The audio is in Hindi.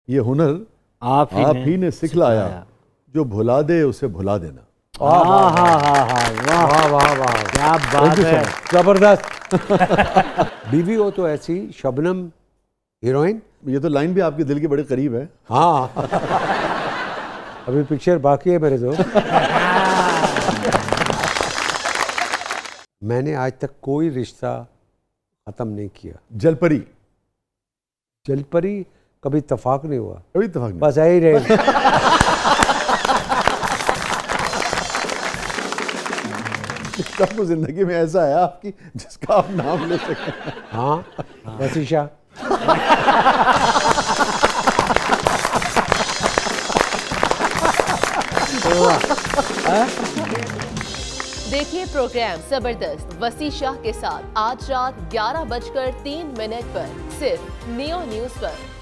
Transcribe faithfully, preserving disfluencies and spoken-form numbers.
ये हुनर आप ही, आप ने, ही ने सिखलाया, जो भुला दे उसे भुला देना। हाँ हाँ हाँ हाँ वाह वाह वाह क्या बात है, जबरदस्त। बीवी हो तो ऐसी शबनम हीरोइन। ये तो लाइन भी आपके दिल के बड़े करीब है। हाँ अभी पिक्चर बाकी है मेरे दोस्त। मैंने आज तक कोई रिश्ता खत्म नहीं किया। जलपरी जलपरी कभी इत्तेफाक नहीं हुआ, कभी इत्तेफाक नहीं, बस यही रहे। आपको जिंदगी में ऐसा है आपकी जिसका आप नाम ले सकें? हाँ वसीशा। देखिए प्रोग्राम जबरदस्त वसीशा के साथ आज रात ग्यारह बजकर तीन मिनट पर सिर्फ नियो न्यूज पर।